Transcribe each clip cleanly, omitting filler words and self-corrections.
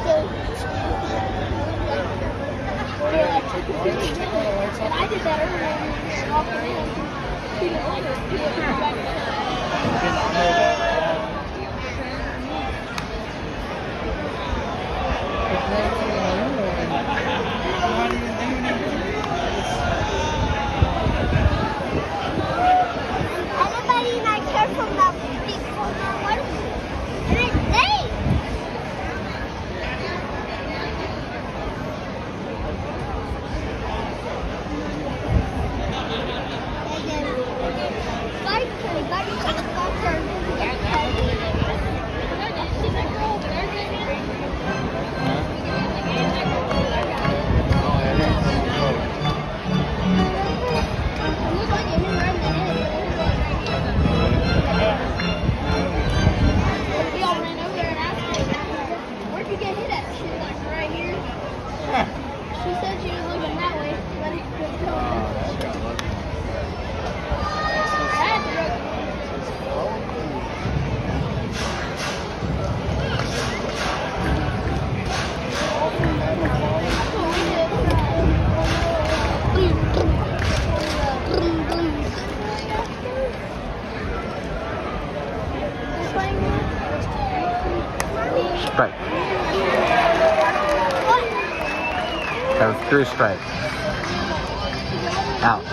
And I did that earlier when we were walking in. He didn't like it. He didn't come back to everybody not care from that before now. What is it? And it's late. Strike. That was 3 strikes. Out.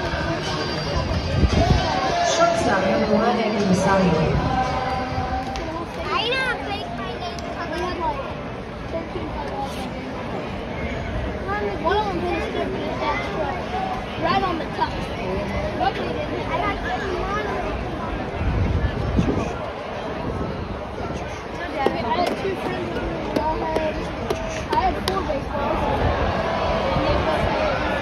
Shortstop number 1, Andrew Masali. I know a fake my name because I had like 13 photos. One of them hit a strip and that struck right on the top. Luckily it didn't hit. I got I had 2 friends who all had, I had 4 baseballs. And they both had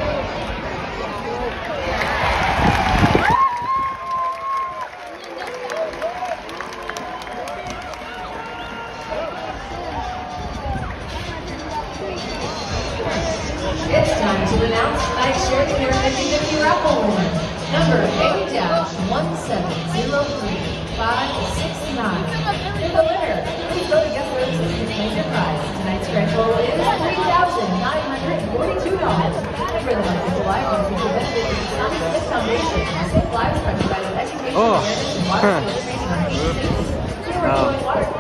It's time to announce tonight's Share the Care 50/50 raffle winner. Number A-1703569. You're the winner. Please go to Guest Services to claim your prize. Tonight's grand total is $3,942. Remember the month of July will feature benefits of the Sonic Smith Foundation. Save lives by providing education, awareness, and water fluoridation on 86. Water